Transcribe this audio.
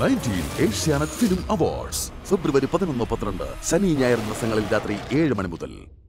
19th Asianet Film Awards February 11-12 ശനി ഞായർ ദിവസങ്ങളിൽ രാത്രി 7 മണി മുതൽ.